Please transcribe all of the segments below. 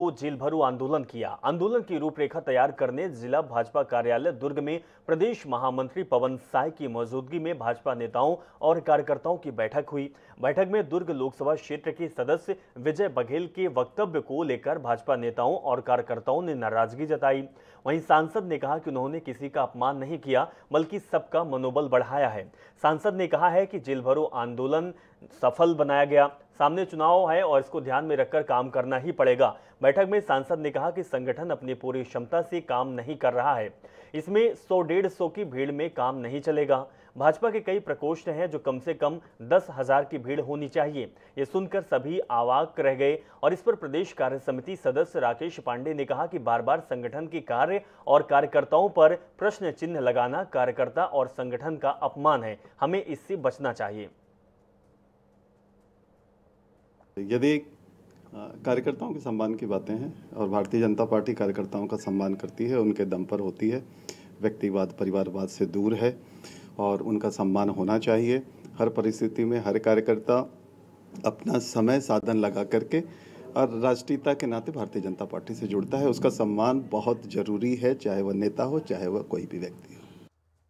को जेल भरो आंदोलन किया। आंदोलन की रूपरेखा तैयार करने जिला भाजपा कार्यालय दुर्ग में प्रदेश महामंत्री पवन साय की मौजूदगी में भाजपा नेताओं और कार्यकर्ताओं की बैठक हुई। बैठक में दुर्ग लोकसभा क्षेत्र के सदस्य विजय बघेल के वक्तव्य को लेकर भाजपा नेताओं और कार्यकर्ताओं ने नाराजगी जताई। वहीं सांसद ने कहा कि उन्होंने किसी का अपमान नहीं किया, बल्कि सबका मनोबल बढ़ाया है। सांसद ने कहा है कि जेल भरो आंदोलन सफल बनाया गया। सामने चुनाव है और इसको ध्यान में रखकर काम करना ही पड़ेगा। बैठक में सांसद ने कहा कि संगठन अपनी पूरी क्षमता से काम नहीं कर रहा है, इसमें 100-150 की भीड़ में काम नहीं चलेगा। भाजपा के कई प्रकोष्ठ हैं जो कम से कम 10,000 की भीड़ होनी चाहिए। ये सुनकर सभी अवाक रह गए और इस पर प्रदेश कार्य समिति सदस्य राकेश पांडे ने कहा कि बार बार संगठन के कार्य और कार्यकर्ताओं पर प्रश्न चिन्ह लगाना कार्यकर्ता और संगठन का अपमान है। हमें इससे बचना चाहिए। यदि कार्यकर्ताओं के सम्मान की बातें हैं और भारतीय जनता पार्टी कार्यकर्ताओं का सम्मान करती है, उनके दम पर होती है, व्यक्तिवाद परिवारवाद से दूर है और उनका सम्मान होना चाहिए। हर परिस्थिति में हर कार्यकर्ता अपना समय साधन लगा करके और राष्ट्रीयता के नाते भारतीय जनता पार्टी से जुड़ता है। उसका सम्मान बहुत जरूरी है, चाहे वह नेता हो चाहे वह कोई भी व्यक्ति हो।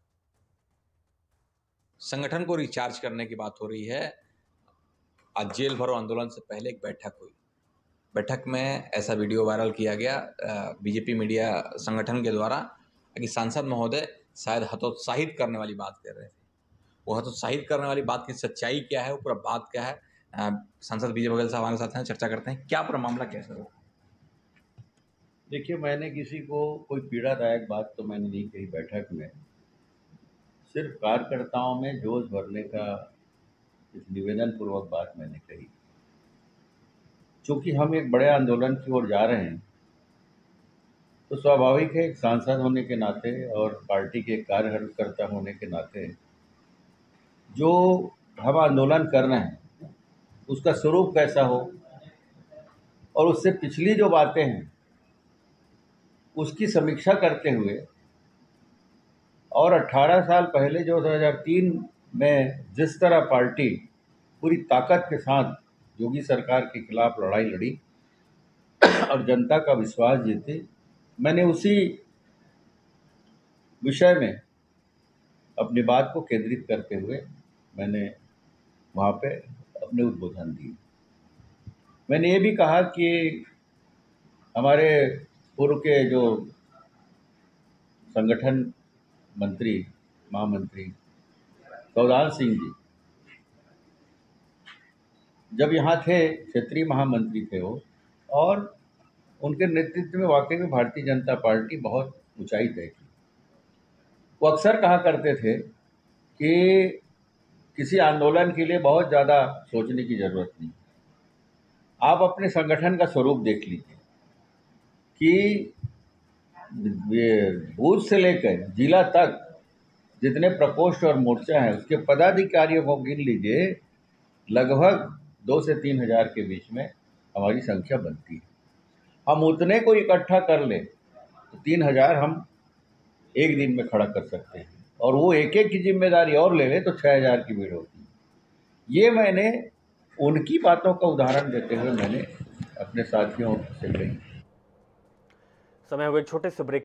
संगठन को रिचार्ज करने की बात हो रही है। आज जेल भरो आंदोलन से पहले एक बैठक हुई। बैठक में ऐसा वीडियो वायरल किया गया बीजेपी मीडिया संगठन के द्वारा कि सांसद महोदय शायद हतोत्साहित करने वाली बात कर रहे थे। वो हतोत्साहित करने वाली बात की सच्चाई क्या है, वो पूरा बात क्या है, सांसद विजय बघेल साहब हमारे साथ हैं, चर्चा करते हैं। क्या पूरा मामला कैसा हो? देखिए, मैंने किसी को कोई पीड़ादायक बात तो मैंने नहीं कही बैठक में। सिर्फ कार्यकर्ताओं में जोश भरने का इस निवेदन पूर्वक बात मैंने कही। चूँकि हम एक बड़े आंदोलन की ओर जा रहे हैं तो स्वाभाविक है एक सांसद होने के नाते और पार्टी के कार्यकर्ता होने के नाते जो हम आंदोलन कर रहे हैं उसका स्वरूप कैसा हो और उससे पिछली जो बातें हैं उसकी समीक्षा करते हुए और 18 साल पहले जो 2003 में जिस तरह पार्टी पूरी ताकत के साथ योगी सरकार के खिलाफ लड़ाई लड़ी और जनता का विश्वास जीती, मैंने उसी विषय में अपनी बात को केंद्रित करते हुए मैंने वहाँ पे अपने उद्बोधन दिए। मैंने ये भी कहा कि हमारे पूर्व के जो संगठन मंत्री महामंत्री सौदान सिंह जी जब यहाँ थे, क्षेत्रीय महामंत्री थे वो, और उनके नेतृत्व में वाकई में भारतीय जनता पार्टी बहुत ऊंचाई तय की। वो अक्सर कहा करते थे कि किसी आंदोलन के लिए बहुत ज़्यादा सोचने की ज़रूरत नहीं। आप अपने संगठन का स्वरूप देख लीजिए कि बूथ से लेकर जिला तक जितने प्रकोष्ठ और मोर्चा हैं उसके पदाधिकारियों को गिन लीजिए, लगभग 2 से 3 हज़ार के बीच में हमारी संख्या बनती है। हम उतने को इकट्ठा कर ले तो 3,000 हम एक दिन में खड़ा कर सकते हैं और वो एक एक की जिम्मेदारी और ले ले तो 6,000 की भीड़ होती है। ये मैंने उनकी बातों का उदाहरण देते हुए मैंने अपने साथियों से कही। समय हो गए छोटे से ब्रेक।